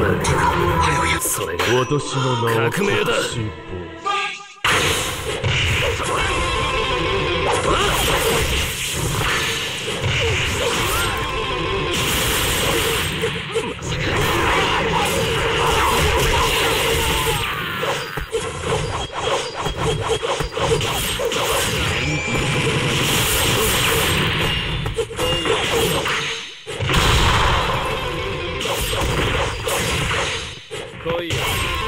それが私の名は革命だ。来いよ。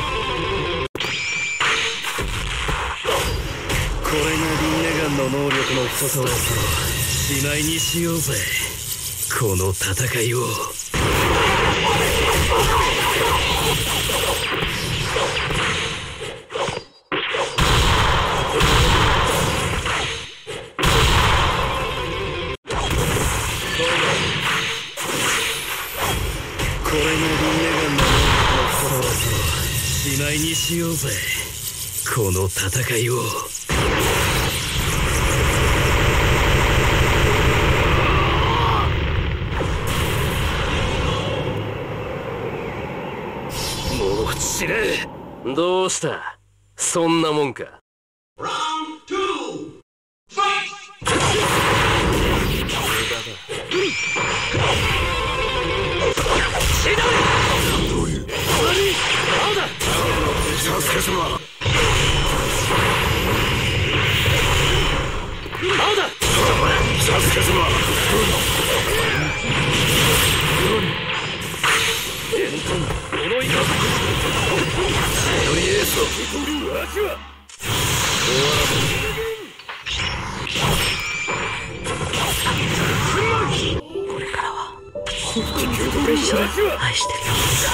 これがリンネガンの能力の一つだ。しまいにしようぜ、この戦いを。これがリンネガンのそろそろしまいにしようぜ、この戦いを。もう死ね。どうした、そんなもんか。サスケ様、サスケ様、呪いが頼りエースを受け取る味はこれからは本当にずっと一緒に愛してるよ。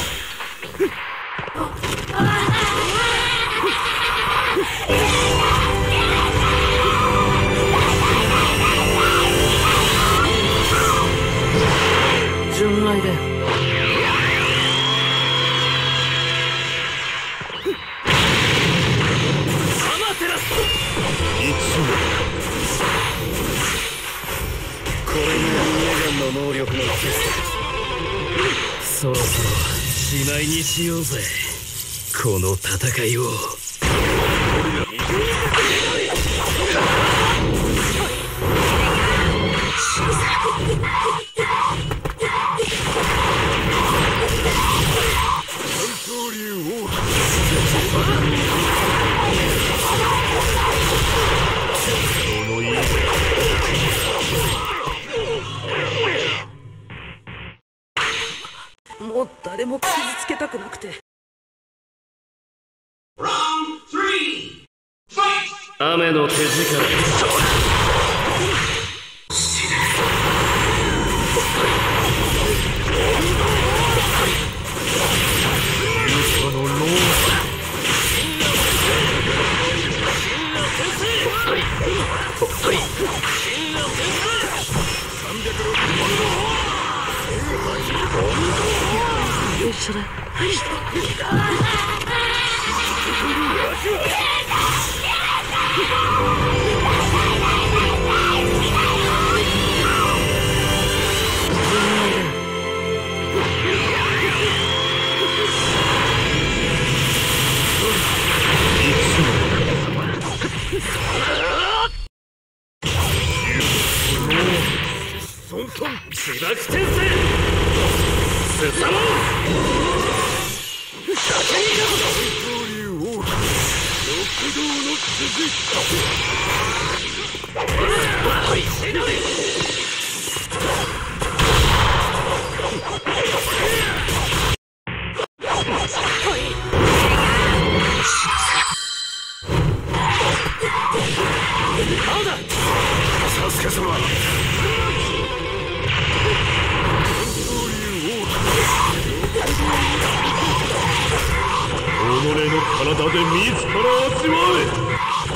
純愛だよ。アマテラス、これがリンネガンの能力の一つ。そろそろしまいにしようぜ、この戦いを。もう誰も傷つけたくなくて。雨の手力。一緒だ。愛してる。自爆転生スサモン六道の続サスケ様、己の体で自ら味わえ。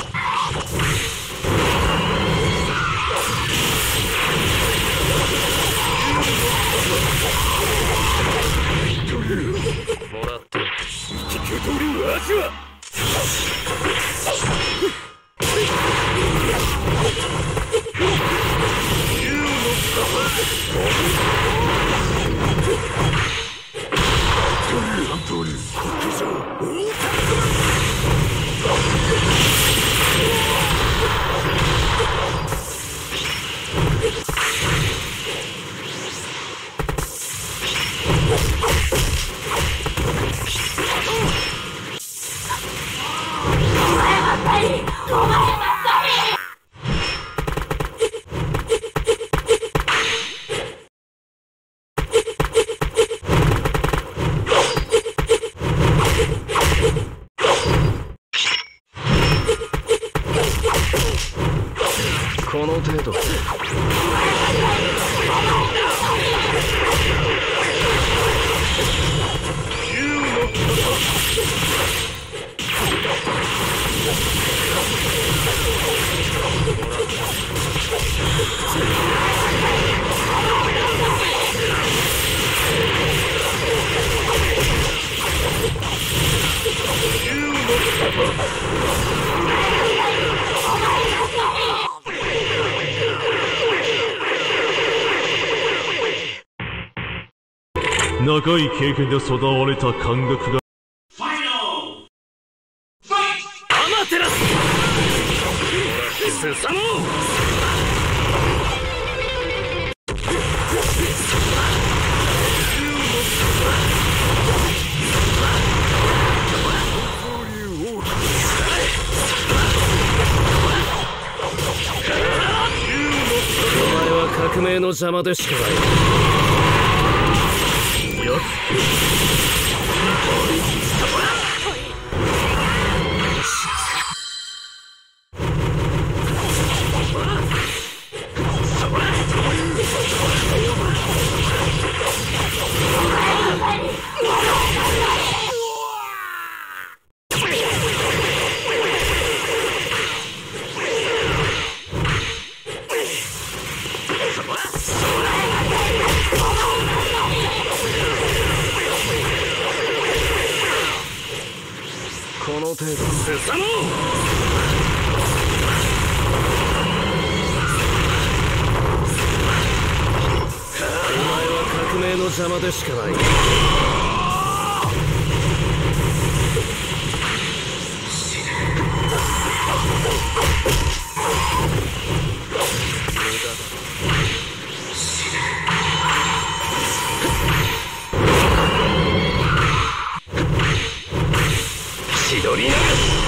もらって受け取る味は。竜の長い経験で育われた感覚が。 アマテラススサノー。革命の邪魔でしかない。よっこの程度スサノー。お前は革命の邪魔でしかない。千鳥流し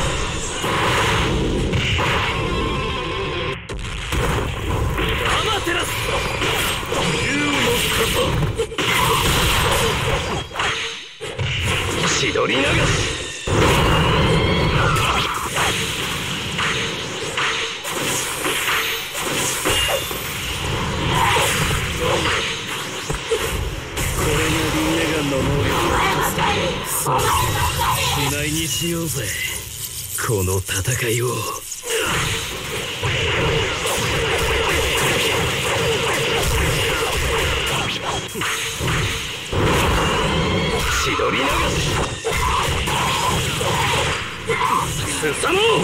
アマテラス竜のこと千鳥流しこれがリンネガンの能力の一つだ。そうしないにしようぜこの戦いを。千鳥流しスサノー。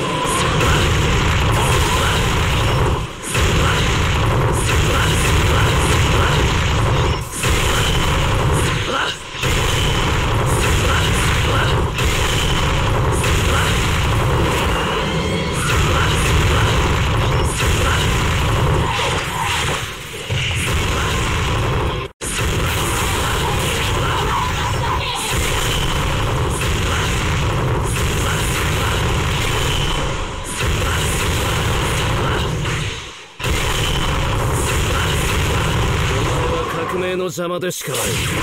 革命の邪魔でしかない。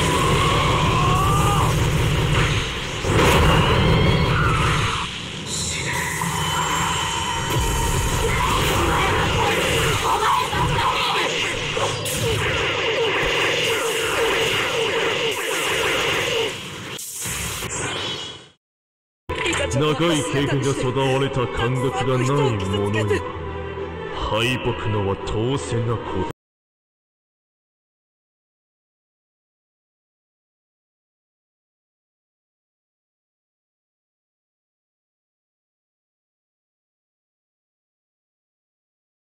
長い経験で育われた感覚がない者に敗北のは当然なこと。